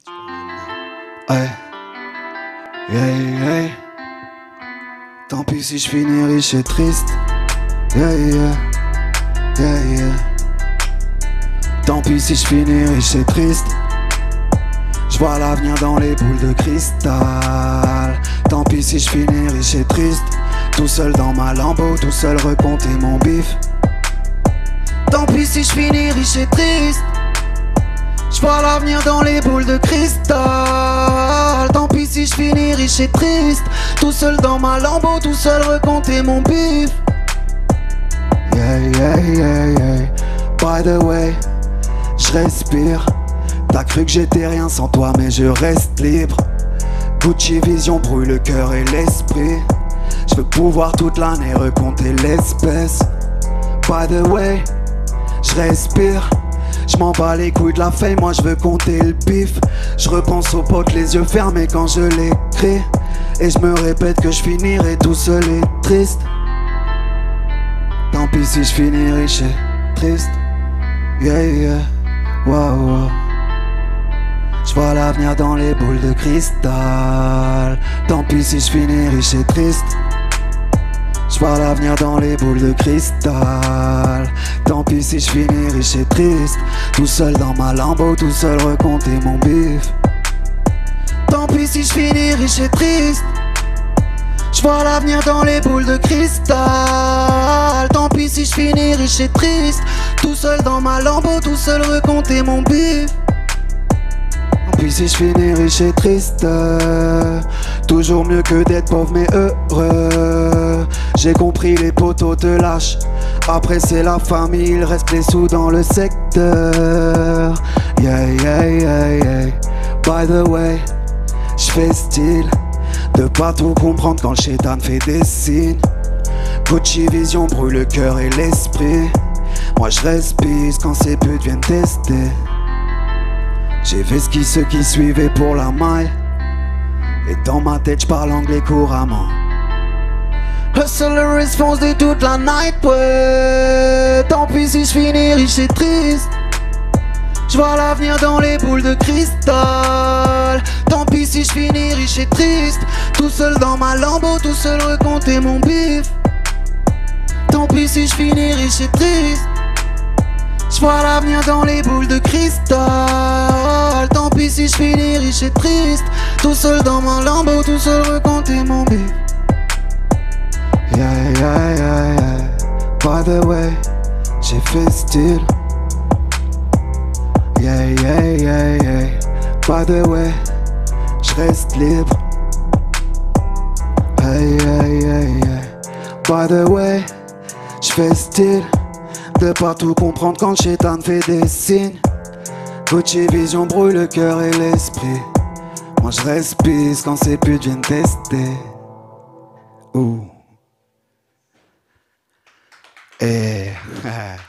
Hey, yeah, yeah. Tant pis si je finis riche et triste. Yeah, yeah, yeah, yeah. Tant pis si je finis riche et triste. Je vois l'avenir dans les boules de cristal. Tant pis si je finis riche et triste. Tout seul dans ma Lambo, tout seul recompter mon bif. Tant pis si je finis riche et triste. Je vois l'avenir dans les boules de cristal. Tant pis si je finis riche et triste. Tout seul dans ma Lambo, tout seul recompter mon bif. Yeah, yeah, yeah, yeah. By the way, je respire. T'as cru que j'étais rien sans toi, mais je reste libre. Gucci Vision brûle le cœur et l'esprit. Je veux pouvoir toute l'année recompter l'espèce. By the way, je respire. Je m'en bats les couilles de la fame, moi je veux compter le bif. Je repense aux potes les yeux fermés quand je l'écris. Et je me répète que je finirai tout seul et triste. Tant pis si je finis riche et triste. Yeah, yeah, wow, wow. Je vois l'avenir dans les boules de cristal. Tant pis si je finis riche et triste. Je vois l'avenir dans les boules de cristal. Tant pis si je finis riche et triste. Tout seul dans ma Lambo, tout seul recompter mon bif. Tant pis si je finis riche et triste. Je vois l'avenir dans les boules de cristal. Tant pis si je finis riche et triste. Tout seul dans ma Lambo, tout seul recompter mon bif. Tant pis si je finis riche et triste. Toujours mieux que d'être pauvre mais heureux. J'ai compris, les potos te lâchent. Après c'est la famille, il reste les sous dans le secteur. Yeah, yeah, yeah, yeah. By the way, j'fais style de pas tout comprendre quand le chétan fait des signes. Gucci Vision brûle le cœur et l'esprit. Moi je respire quand ces putes viennent tester. J'ai fait ceux qui suivaient pour la maille. Et dans ma tête j'parle anglais couramment. Hustle response de toute la night, ouais. Tant pis si je finis riche et triste. Je vois l'avenir dans les boules de cristal. Tant pis si je finis riche et triste. Tout seul dans ma Lambo, tout seul recompter mon bif. Tant pis si je finis riche et triste. Je vois l'avenir dans les boules de cristal. Tant pis si je finis riche et triste. Tout seul dans ma Lambo, tout seul recompter mon bif. Yeah, yeah, yeah, yeah. By the way, j'ai fait style. Yeah, yeah, yeah, yeah. By the way, j'reste libre. Hey, hey, hey, yeah. By the way, j'fais style de pas tout comprendre quand le chétan fait des signes. Gucci Vision brûle le cœur et l'esprit. Moi j'respire quand ces putes viennent tester. Ouh. Eh.